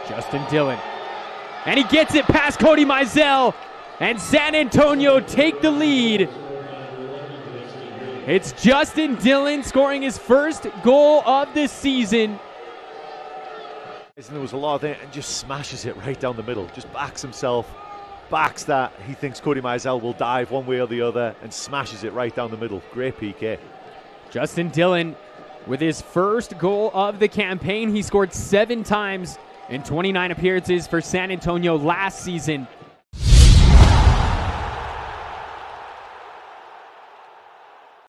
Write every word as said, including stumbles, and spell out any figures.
Justin Dhillon. And he gets it past Cody Mizell. And San Antonio take the lead. It's Justin Dhillon scoring his first goal of the season. And there was a lot of there and just smashes it right down the middle. Just backs himself, backs that. He thinks Cody Mizell will dive one way or the other and smashes it right down the middle. Great P K. Justin Dhillon with his first goal of the campaign. He scored seven times in twenty-nine appearances for San Antonio last season.